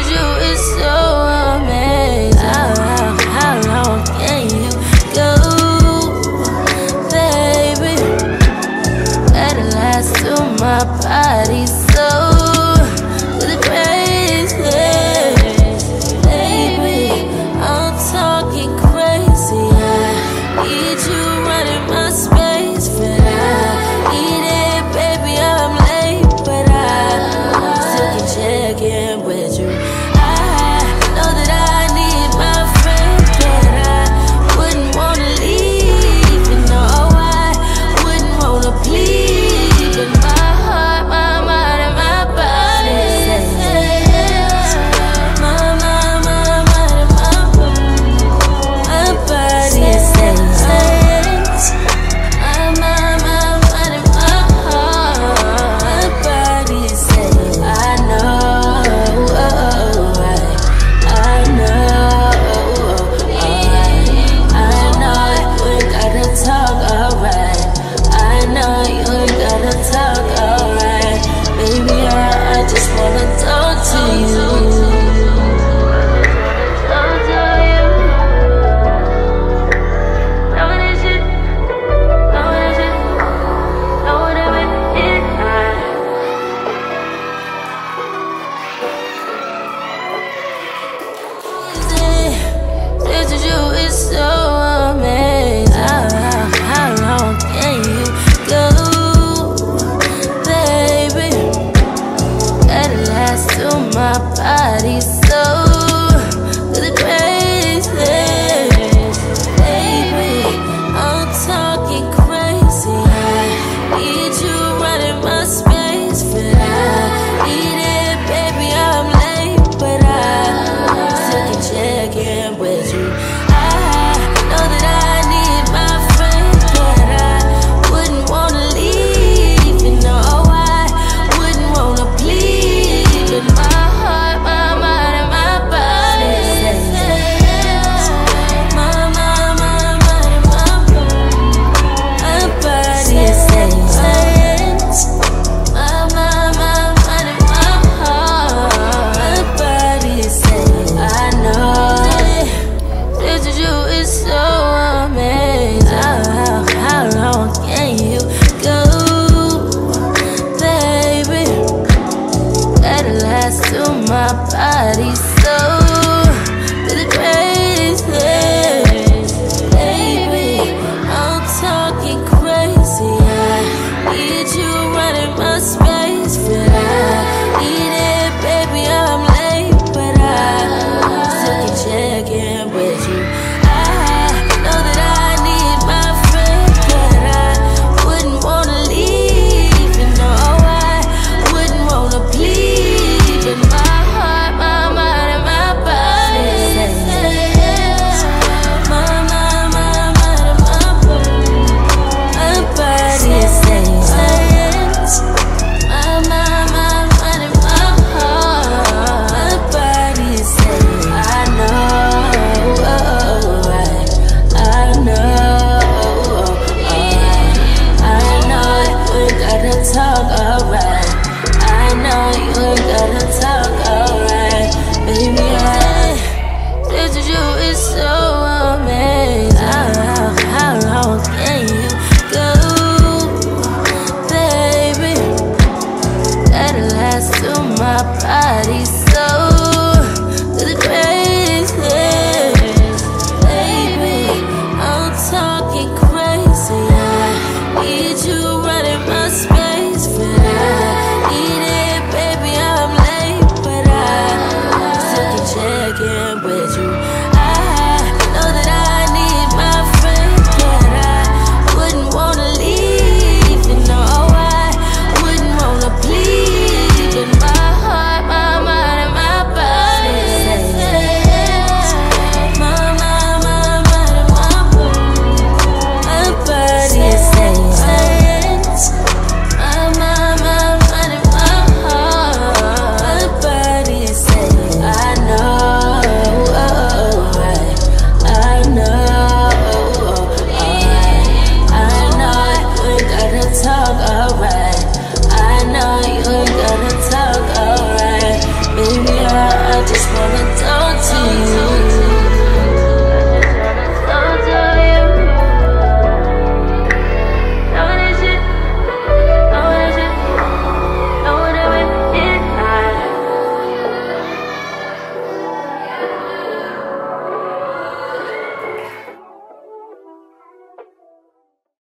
you is so amazing. How long can you go, baby? Let it last till my body's so the crazy, baby. I'm talking crazy. I need you running my space, but I need it, baby. I'm late, but I still can check in with you. I know that I need my friend, but I wouldn't wanna leave. You know I wouldn't wanna plead, but my heart, my mind, and my body say yes. My mind, and my body say yes. My mind, and my heart, my body say I know, I know, you ain't gotta talk, alright. I know you ain't gotta talk, alright. Baby, I just wanna talk to you. You is so amazing. How long can you go, baby? Let it last till my body's so the crazy, baby. I'm talking crazy. I need you running my space, but I need it, baby. I'm late, but I still can check in with you. I know that I need my friend, but I wouldn't wanna leave. You know I wouldn't wanna plead, but my heart, my mind, and my body say yes. My mind, and my body say yes. My mind, and my heart, my body say I know. You is so amazing. How long can you go, baby? Let it last till my body's so the crazy, baby. I'm talking crazy. I need you running my space, but I need it, baby. I'm late, but I still can check in with you. My body's so